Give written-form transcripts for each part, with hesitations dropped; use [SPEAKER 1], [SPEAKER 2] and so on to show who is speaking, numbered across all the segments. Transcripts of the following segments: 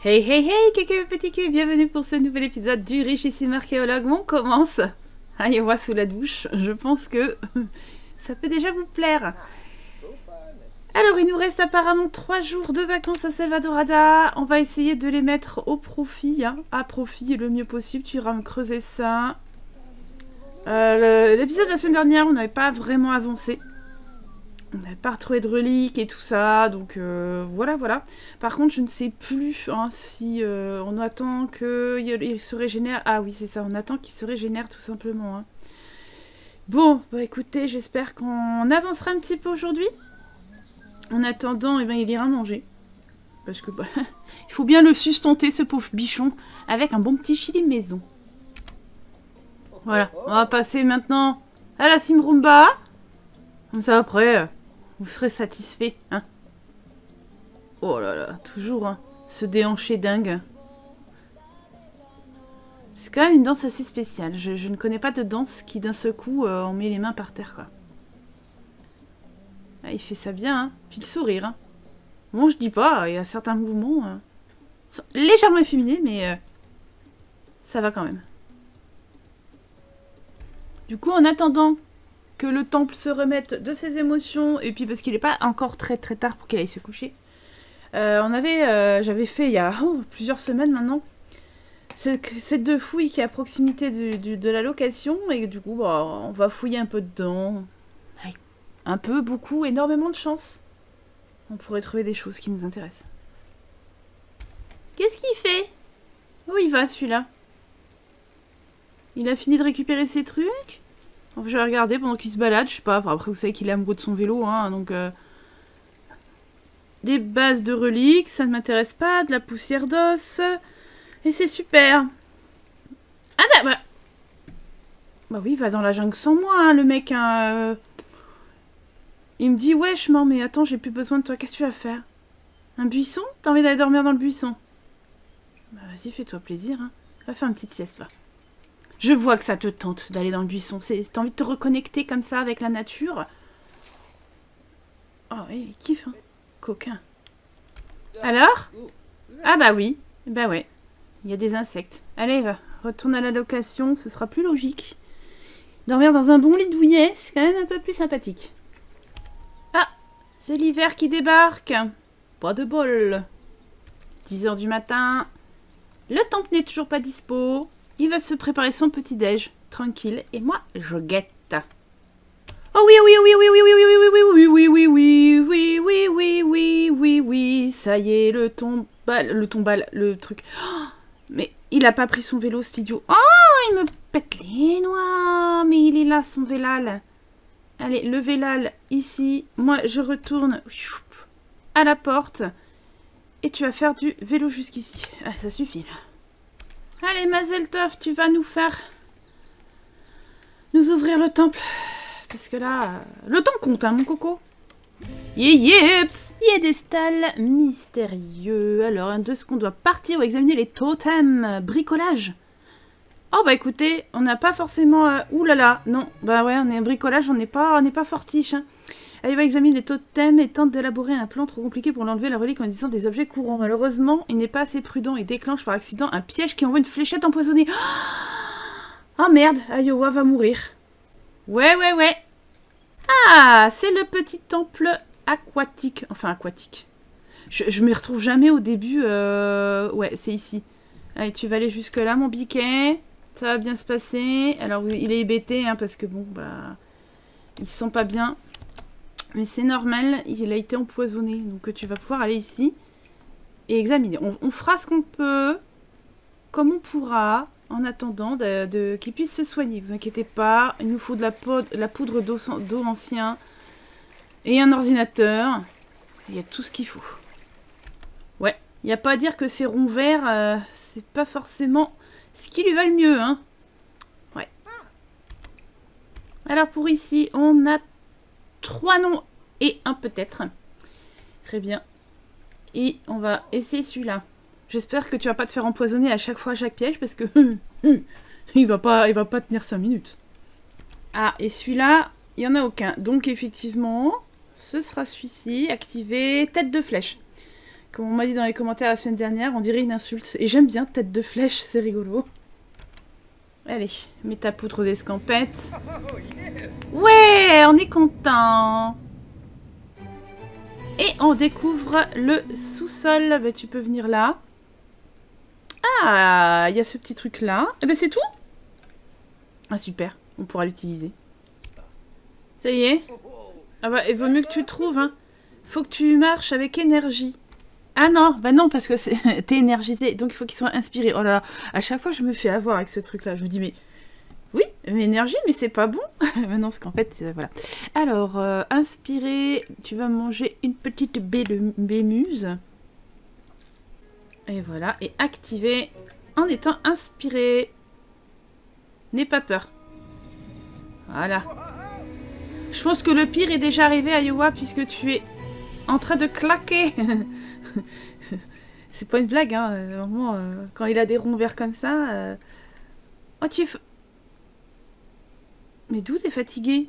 [SPEAKER 1] Hey hey hey, quelques petits culs, bienvenue pour ce nouvel épisode du Richissime Archéologue. On commence Iowa sous la douche, je pense que ça peut déjà vous plaire. Alors il nous reste apparemment 3 jours de vacances à Selvadorada, on va essayer de les mettre au profit, hein, à profit le mieux possible, tu iras me creuser ça. L'épisode de la semaine dernière, on n'avait pas vraiment avancé. On n'avait pas retrouvé de reliques et tout ça, donc voilà. Par contre, je ne sais plus hein, si on attend qu'il se régénère. Ah oui, c'est ça, on attend qu'il se régénère tout simplement. Hein. Bon, bah écoutez, j'espère qu'on avancera un petit peu aujourd'hui. En attendant, eh ben, il ira manger. Parce que bah, il faut bien le sustenter, ce pauvre bichon, avec un bon petit chili maison. Voilà, on va passer maintenant à la Simrumba. Comme ça, après, vous serez satisfait, hein. Oh là là, toujours, hein, ce déhanché dingue. C'est quand même une danse assez spéciale. Je ne connais pas de danse qui, d'un seul coup, on met les mains par terre, quoi. Ah, il fait ça bien, hein. Puis le sourire, hein. Bon, je dis pas, il y a certains mouvements légèrement efféminés, mais ça va quand même. Du coup, en attendant que le temple se remette de ses émotions, et puis parce qu'il n'est pas encore très tard pour qu'il aille se coucher, j'avais fait il y a plusieurs semaines maintenant, ces 2 fouilles qui est à proximité de la location, et du coup, bah, on va fouiller un peu dedans. Avec un peu, beaucoup, énormément de chance. On pourrait trouver des choses qui nous intéressent. Qu'est-ce qu'il fait? Où il va, celui-là? Il a fini de récupérer ses trucs? Enfin, je vais regarder pendant qu'il se balade, je sais pas. Après, vous savez qu'il est amoureux de son vélo, hein, donc... Des bases de reliques, ça ne m'intéresse pas. De la poussière d'os. Et c'est super. Ah, bah oui, il va dans la jungle sans moi, hein, le mec, hein, Il me dit, wesh, man, mais attends, j'ai plus besoin de toi, qu'est-ce que tu vas faire? Un buisson? T'as envie d'aller dormir dans le buisson? Bah vas-y, fais-toi plaisir, hein. Va faire une petite sieste, va. Je vois que ça te tente d'aller dans le buisson. T'as envie de te reconnecter comme ça avec la nature. Oh oui, il kiffe, hein. Coquin. Alors? Ah bah oui. Bah ouais. Il y a des insectes. Allez, va. Retourne à la location, ce sera plus logique. Dormir dans un bon lit de douillet, c'est quand même un peu plus sympathique. Ah, c'est l'hiver qui débarque. Pas de bol. 10 h du matin. Le temple n'est toujours pas dispo. Il va se préparer son petit-déj, tranquille, et moi, je guette. Oh oui, oui, oui, oui, oui, oui, oui, oui, oui, oui, oui, oui, oui, oui, oui, oui, oui, oui, ça y est, le truc. Mais il a pas pris son vélo, cet idiot. Oh, il me pète les noix. Mais il est là, son vélal. Allez, le vélal, ici. Moi, je retourne à la porte. Et tu vas faire du vélo jusqu'ici. Ah, ça suffit, là. Allez, Mazel Tov, tu vas nous ouvrir le temple. Parce que là, le temps compte, hein, mon coco. Yeps, piédestal mystérieux. Alors, de ce qu'on doit partir ou examiner les totems. Bricolage. Oh, bah écoutez, on n'a pas forcément... Ouh là là, non. Bah ouais, on est bricolage, on n'est pas fortiche, hein. Elle va examiner les totems et tente d'élaborer un plan trop compliqué pour l'enlever la relique en utilisant des objets courants. Malheureusement, il n'est pas assez prudent et déclenche par accident un piège qui envoie une fléchette empoisonnée. Oh merde, Iowa va mourir. Ouais. Ah, c'est le petit temple aquatique. Enfin, aquatique. Je me retrouve jamais au début. Ouais, c'est ici. Allez, tu vas aller jusque là, mon biquet. Ça va bien se passer. Alors, il est hébété, hein, parce que bon, bah... il se sent pas bien. Mais c'est normal, il a été empoisonné. Donc tu vas pouvoir aller ici et examiner. On fera ce qu'on peut, comme on pourra, en attendant qu'il puisse se soigner. Vous inquiétez pas, il nous faut de la poudre d'eau ancien et un ordinateur. Il y a tout ce qu'il faut. Ouais, il n'y a pas à dire que ces ronds verts, c'est pas forcément ce qui lui va le mieux, hein. Ouais. Alors pour ici, on a 3 noms et un peut-être. Très bien. Et on va essayer celui-là. J'espère que tu vas pas te faire empoisonner à chaque fois à chaque piège parce que il va pas tenir 5 minutes. Ah, et celui-là, il n'y en a aucun. Donc effectivement, ce sera celui-ci. Activé, tête de flèche. Comme on m'a dit dans les commentaires la semaine dernière, on dirait une insulte. Et j'aime bien tête de flèche, c'est rigolo. Allez, mets ta poutre d'escampette. Ouais, on est content. Et on découvre le sous-sol. Bah, tu peux venir là. Ah, il y a ce petit truc là. Et ben c'est tout. Ah super, on pourra l'utiliser. Ça y est. Ah bah, il vaut mieux que tu trouves, hein. Faut que tu marches avec énergie. Ah non, bah non, parce que t'es énergisé, donc il faut qu'il soit inspiré. Oh là là, à chaque fois je me fais avoir avec ce truc-là. Je me dis, mais oui, mais énergie, mais c'est pas bon. Mais non, parce qu'en fait, voilà. Alors, inspiré, tu vas manger une petite baie de bémuse. Et voilà, et activer en étant inspiré. N'aie pas peur. Voilà. Je pense que le pire est déjà arrivé à Iowa puisque tu es en train de claquer. C'est pas une blague, hein. Vraiment, quand il a des ronds verts comme ça... Oh, tu es... Mais d'où t'es fatigué?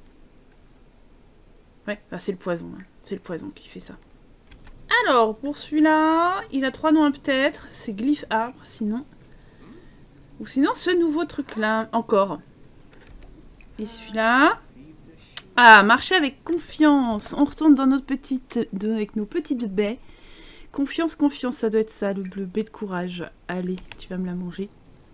[SPEAKER 1] Ouais, bah, c'est le poison. Hein. C'est le poison qui fait ça. Alors, pour celui-là, il a 3 noms peut-être. C'est glyphe arbre, sinon. Ou sinon, ce nouveau truc-là, encore. Et celui-là... Ah, marcher avec confiance. On retourne dans notre petite... avec nos petites baies. Confiance, confiance, ça doit être ça, le bleu. Baie de courage. Allez, tu vas me la manger.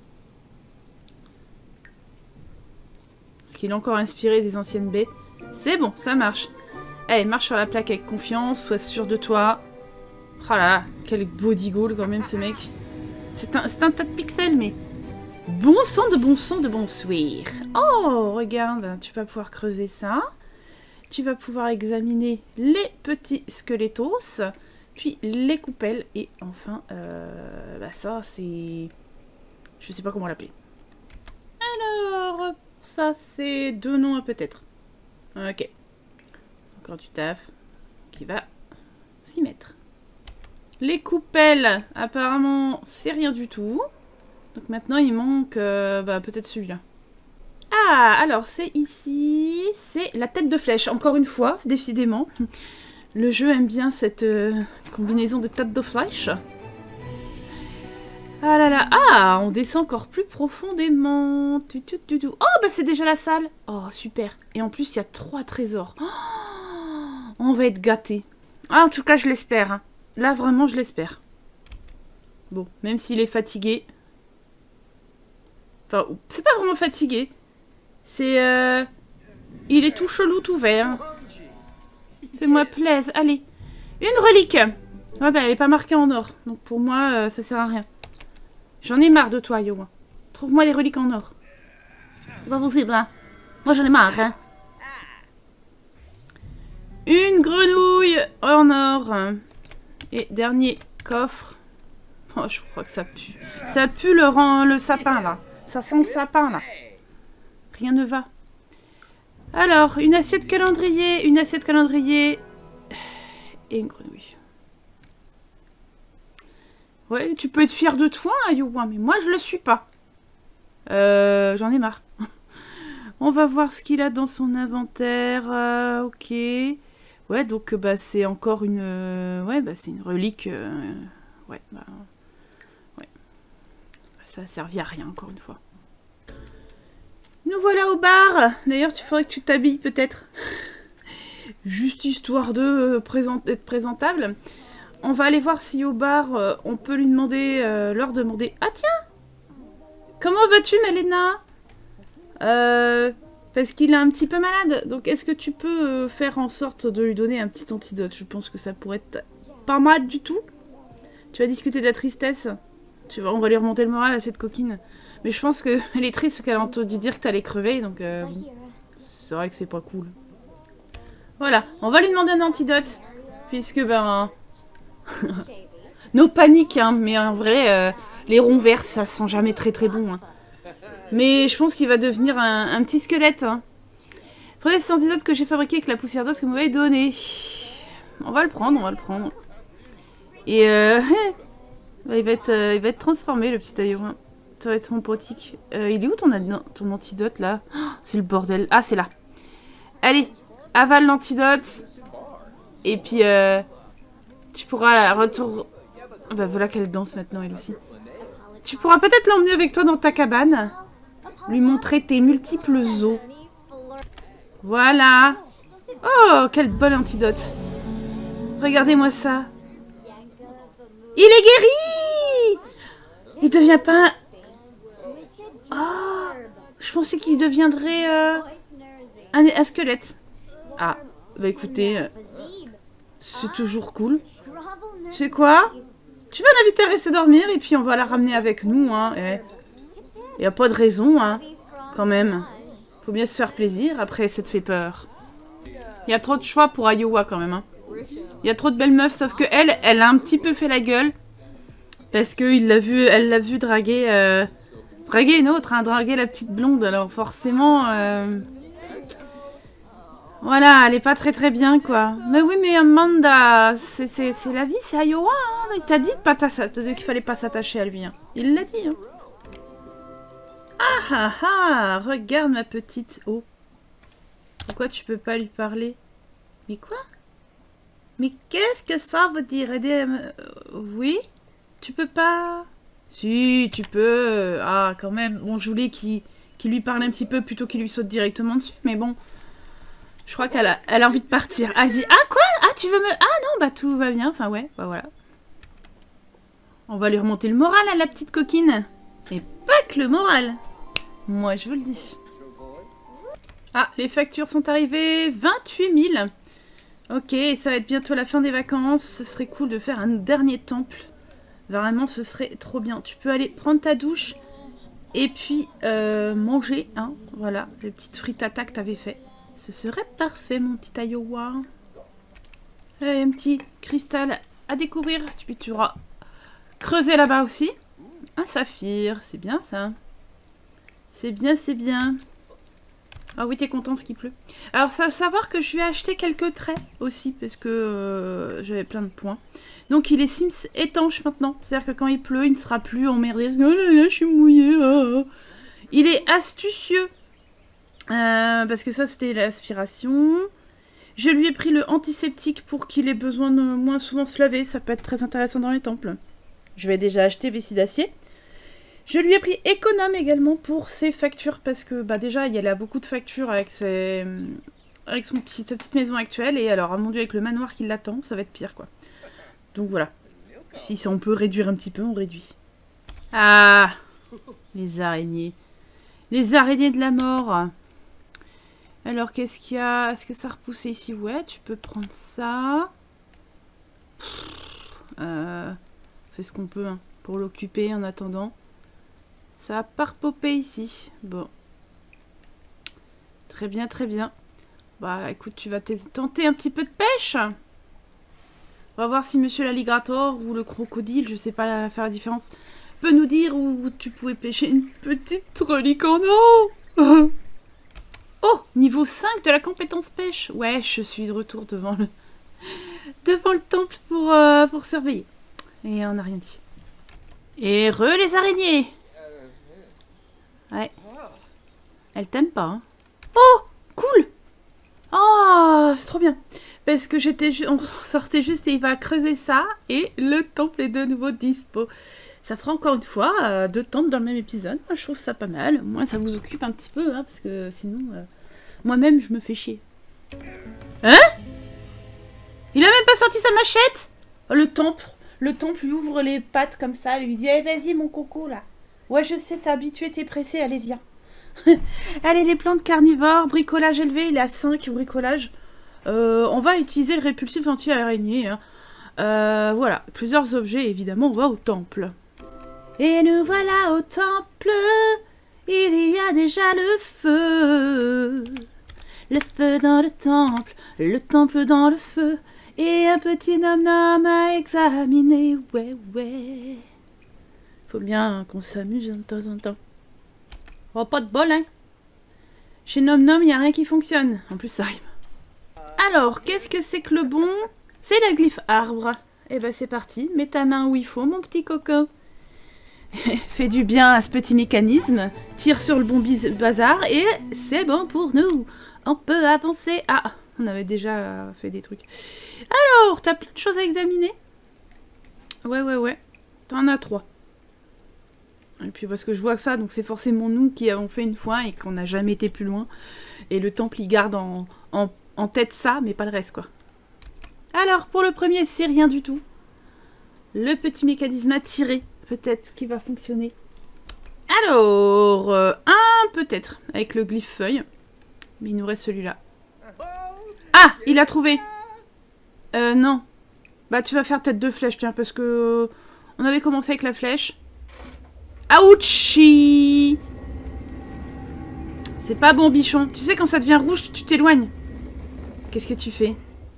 [SPEAKER 1] Est-ce qu'il est encore inspiré des anciennes baies? C'est bon, ça marche. Allez, marche sur la plaque avec confiance, sois sûr de toi. Oh là là, quel body goal quand même ce mec. C'est un tas de pixels, mais... Bon sang de bon sang de bon sourire. Oh, regarde, tu vas pouvoir creuser ça. Tu vas pouvoir examiner les petits squelettos, puis les coupelles, et enfin, bah ça c'est... Je sais pas comment l'appeler. Alors, ça c'est 2 noms peut-être. Ok. Encore du taf qui va s'y mettre. Les coupelles, apparemment, c'est rien du tout. Donc maintenant, il manque bah, peut-être celui-là. Ah, alors c'est ici, c'est la tête de flèche. Encore une fois, décidément. Le jeu aime bien cette combinaison de tête de flèche. Ah là là, ah, on descend encore plus profondément. Oh, bah c'est déjà la salle. Oh, super. Et en plus, il y a 3 trésors. Oh, on va être gâtés. Ah, en tout cas, je l'espère. Hein. Là, vraiment, je l'espère. Bon, même s'il est fatigué... Enfin, c'est pas vraiment fatigué. C'est... Il est tout chelou, tout vert. Fais-moi plaisir. Allez. Une relique. Ouais, bah, elle est pas marquée en or. Donc, pour moi, ça sert à rien. J'en ai marre de toi, Iowa. Trouve-moi des reliques en or. C'est pas possible, hein. Moi, j'en ai marre, hein. Une grenouille en or. Et dernier coffre. Oh, je crois que ça pue. Ça pue le sapin, là. Ça sent le sapin, là. Rien ne va. Alors, une assiette calendrier, et une grenouille. Ouais, tu peux être fier de toi, hein, Iowa, mais moi, je le suis pas. J'en ai marre. On va voir ce qu'il a dans son inventaire. Ok. Ouais, donc, bah, c'est encore une... ouais, bah, c'est une relique. Ouais, bah... Ouais. Ça a servi à rien, encore une fois. Nous voilà au bar. D'ailleurs, tu faudrait que tu t'habilles peut-être. Juste histoire de être présentable. On va aller voir si au bar, on peut lui demander, leur demander... Ah tiens! Comment vas-tu, Malena? Parce qu'il est un petit peu malade. Donc, est-ce que tu peux faire en sorte de lui donner un petit antidote? Je pense que ça pourrait être pas mal du tout. Tu vas discuter de la tristesse. On va lui remonter le moral à cette coquine. Mais je pense qu'elle est triste parce qu'elle a entendu dire que t'allais crever, donc c'est vrai que c'est pas cool. Voilà, on va lui demander un antidote, puisque ben... Nos paniques, hein, mais en vrai, les ronds verts, ça sent jamais très très bon. Hein. Mais je pense qu'il va devenir un petit squelette. Hein. Prenez cet antidote que j'ai fabriqué avec la poussière d'os que vous m'avez donné. On va le prendre, on va le prendre. Et il va être transformé, le petit Iowa. Ça va être son potique. Il est où ton antidote, là? Oh, c'est le bordel. Ah, c'est là. Allez, avale l'antidote. Et puis, Tu pourras retourner... Bah voilà qu'elle danse maintenant, elle aussi. Tu pourras peut-être l'emmener avec toi dans ta cabane. Lui montrer tes multiples os. Voilà. Oh, quel bon antidote. Regardez-moi ça. Il est guéri! Il devient pas... Oh, je pensais qu'il deviendrait un squelette. Ah, bah écoutez, c'est toujours cool. C'est quoi? Tu vas l'inviter à rester dormir et puis on va la ramener avec nous, hein. Il n'y a pas de raison, hein, quand même. Faut bien se faire plaisir, après ça te fait peur. Il y a trop de choix pour Iowa quand même, hein. Il y a trop de belles meufs, sauf que elle a un petit peu fait la gueule. Parce qu'elle l'a vu draguer... draguer une autre, hein, draguer la petite blonde, alors forcément... Voilà, elle est pas très bien, quoi. Mais oui, mais Amanda, c'est la vie, c'est Iowa, hein. Il t'a dit qu'il fallait pas s'attacher à lui, hein. Il l'a dit, hein. Ah ah ah, regarde ma petite... Oh. Pourquoi tu peux pas lui parler? Mais quoi? Mais qu'est-ce que ça veut dire? Oui? Tu peux pas... Si, tu peux. Ah, quand même. Bon, je voulais qu'il lui parle un petit peu plutôt qu'il lui saute directement dessus, mais bon... Je crois qu'elle a envie de partir. Ah, quoi? Ah, tu veux me... Ah non, bah tout va bien. Enfin, ouais, bah voilà. On va lui remonter le moral à la petite coquine. Et pas que le moral. Moi, je vous le dis. Ah, les factures sont arrivées. 28 000. Ok, ça va être bientôt la fin des vacances. Ce serait cool de faire un dernier temple. Vraiment, ce serait trop bien. Tu peux aller prendre ta douche et puis manger, hein. Voilà, les petites frittatas que t'avais fait. Ce serait parfait, mon petit Iowa. Et un petit cristal à découvrir. Tu pourras creuser là-bas aussi. Un saphir, c'est bien ça. C'est bien, c'est bien. Ah oui, t'es content ce qu'il pleut. Alors, ça va savoir que je lui ai acheté quelques traits aussi, parce que j'avais plein de points. Donc, il est Sims étanche maintenant. C'est-à-dire que quand il pleut, il ne sera plus emmerdé. Oh là là, je suis mouillée. Ah. Il est astucieux. Parce que ça, c'était l'aspiration. Je lui ai pris le antiseptique pour qu'il ait besoin de moins souvent se laver. Ça peut être très intéressant dans les temples. Je vais déjà acheter vessie d'acier. Je lui ai pris économe également pour ses factures. Parce que bah, déjà, il y a beaucoup de factures avec sa petite maison actuelle. Et alors, mon Dieu, avec le manoir qui l'attend, ça va être pire, quoi. Donc voilà. Si on peut réduire un petit peu, on réduit. Ah, les araignées. Les araignées de la mort. Alors, qu'est-ce qu'il y a? Est-ce que ça a repoussé ici? Ouais, tu peux prendre ça. Fait ce qu'on peut, hein, pour l'occuper en attendant. Ça a pas repopé ici. Bon. Très bien, très bien. Bah, écoute, tu vas tenter un petit peu de pêche. On va voir si Monsieur l'alligator ou le crocodile, je sais pas faire la différence, peut nous dire où tu pouvais pêcher une petite relique en or. Oh, niveau 5 de la compétence pêche. Ouais, je suis de retour devant le temple pour surveiller. Et on n'a rien dit. Et les araignées. Ouais. Elle t'aime pas, hein. Oh, cool. Oh, c'est trop bien. Parce que on sortait juste et il va creuser ça. Et le temple est de nouveau dispo. Ça fera encore une fois 2 temples dans le même épisode. Moi, je trouve ça pas mal. Moi, ça vous occupe un petit peu, hein, parce que sinon, moi-même, je me fais chier. Hein? Il a même pas sorti sa machette? Oh, le temple lui ouvre les pattes comme ça. Il lui dit, vas-y, mon coco, là. Ouais, je sais, t'es habitué, t'es pressé. Allez, viens. Allez, les plantes carnivores, bricolage élevé. Il est à 5 bricolage. On va utiliser le répulsif anti-araignée. Hein. Voilà, plusieurs objets, évidemment, on va au temple. Et nous voilà au temple, il y a déjà le feu. Le feu dans le temple dans le feu. Et un petit nom-nom à examiner, ouais, ouais. Faut bien qu'on s'amuse de temps en temps. Oh, pas de bol, hein. Chez Nom-Nom, il n'y a rien qui fonctionne. En plus, ça rime. Alors, qu'est-ce que c'est que le bon? C'est la glyphe arbre. Et ben c'est parti, mets ta main où il faut, mon petit coco. Fais du bien à ce petit mécanisme, tire sur le bon bazar et c'est bon pour nous. On peut avancer. Ah, on avait déjà fait des trucs. Alors, t'as plein de choses à examiner. Ouais. T'en as 3. Et puis parce que je vois que ça, donc c'est forcément nous qui avons fait une fois et qu'on n'a jamais été plus loin. Et le temple, il garde en tête ça, mais pas le reste, quoi. Alors, pour le premier, c'est rien du tout. Le petit mécanisme à tirer, peut-être, qui va fonctionner. Alors, un peut-être, avec le glyphe feuille. Mais il nous reste celui-là. Ah, il a trouvé. Non. Bah, tu vas faire tête de flèche, tiens, parce que... on avait commencé avec la flèche. Ouchie! C'est pas bon, bichon. Tu sais, quand ça devient rouge, tu t'éloignes. Qu'est-ce que tu fais?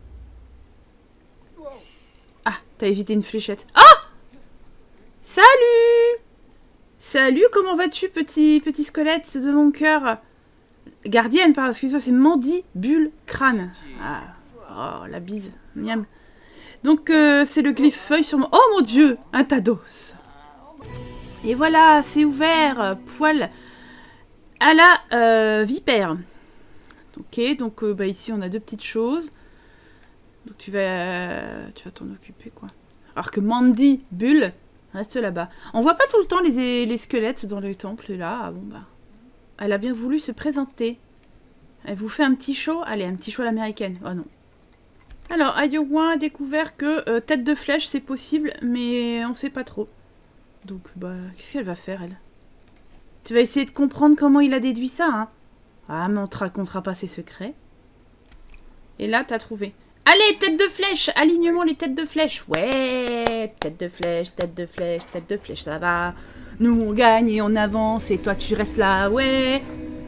[SPEAKER 1] Ah, t'as évité une fléchette. Ah! Salut! Salut, comment vas-tu, petit squelette de mon cœur? Gardienne, pardon, excuse-moi, c'est mandibule crâne. Ah, oh, la bise. Miam. Donc, c'est le glyphe feuille sur mon... Oh mon dieu! Un tas d'os. Et voilà, c'est ouvert. Poil à la vipère. Ok, donc bah, ici, on a 2 petites choses. Donc, tu vas t'en occuper, quoi. Alors que mandibule reste là-bas. On voit pas tout le temps les squelettes dans le temple, là. Ah, bon, bah... Elle a bien voulu se présenter. Elle vous fait un petit show. Allez, un petit show à l'américaine. Oh non. Alors, Iowa a découvert que tête de flèche, c'est possible, mais on sait pas trop. Donc, bah, qu'est-ce qu'elle va faire, elle? Tu vas essayer de comprendre comment il a déduit ça, hein? Ah, mais on te racontera pas ses secrets. Et là, t'as trouvé. Allez, tête de flèche! Alignement les têtes de flèche. Ouais, tête de flèche, ça va. Nous, on gagne et on avance, et toi, tu restes là, ouais.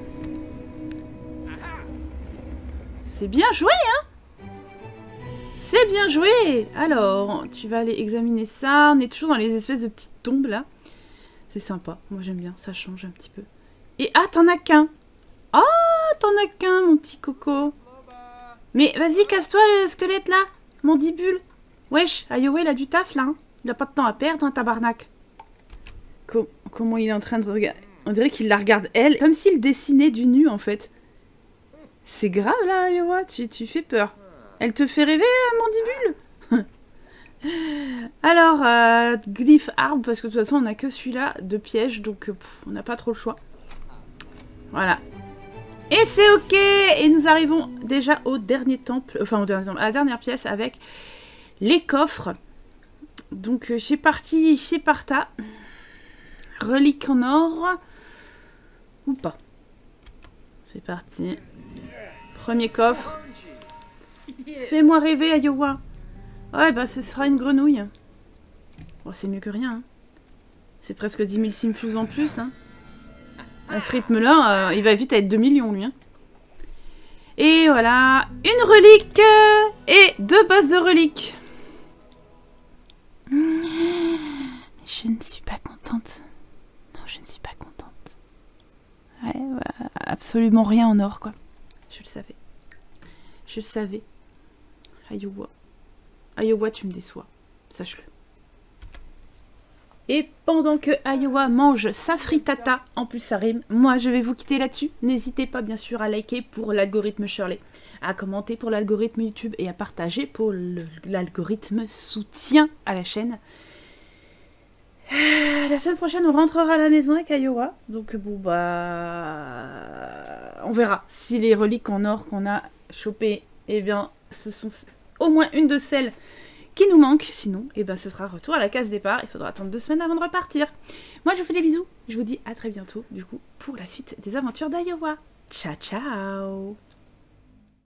[SPEAKER 1] C'est bien joué, hein? C'est bien joué! Alors, tu vas aller examiner ça. On est toujours dans les espèces de petites tombes, là. C'est sympa. Moi, j'aime bien. Ça change un petit peu. Et ah, t'en as qu'un! Ah, t'en as qu'un, mon petit coco! Mais vas-y, casse-toi, le squelette, là! Mandibule! Wesh, Iowa, il a du taf, là, hein. Il a pas de temps à perdre, un tabarnak. Comment il est en train de regarder? On dirait qu'il la regarde, elle, comme s'il dessinait du nu, en fait. C'est grave, là, Iowa, tu fais peur. Elle te fait rêver, Mandibule? Alors, glyphe arbre, parce que de toute façon, on n'a que celui-là de piège, donc on n'a pas trop le choix. Voilà. Et c'est ok! Et nous arrivons déjà au dernier temple, enfin, à la dernière pièce avec les coffres. Donc, c'est parti, c'est parta. Relique en or. Ou pas. C'est parti. Premier coffre. Fais-moi rêver, Iowa. Ouais, bah ce sera une grenouille. Oh, c'est mieux que rien. Hein. C'est presque 10 000 simfus en plus. Hein. À ce rythme-là, il va vite être 2 millions, lui. Hein. Et voilà, une relique et 2 bases de reliques. Je ne suis pas contente. Non, je ne suis pas contente. Ouais, absolument rien en or, quoi. Je le savais. Je savais. Iowa. Iowa, tu me déçois. Sache-le. Et pendant que Iowa mange sa frittata, en plus ça rime, moi je vais vous quitter là-dessus. N'hésitez pas bien sûr à liker pour l'algorithme Shirley, à commenter pour l'algorithme YouTube et à partager pour l'algorithme soutien à la chaîne. La semaine prochaine on rentrera à la maison avec Iowa, donc bon bah... on verra si les reliques en or qu'on a chopées, eh bien ce sont au moins une de celles qui nous manque, sinon, et ben ce sera retour à la case départ, il faudra attendre 2 semaines avant de repartir. Moi je vous fais des bisous, je vous dis à très bientôt, du coup, pour la suite des aventures d'Iowa. Ciao ciao.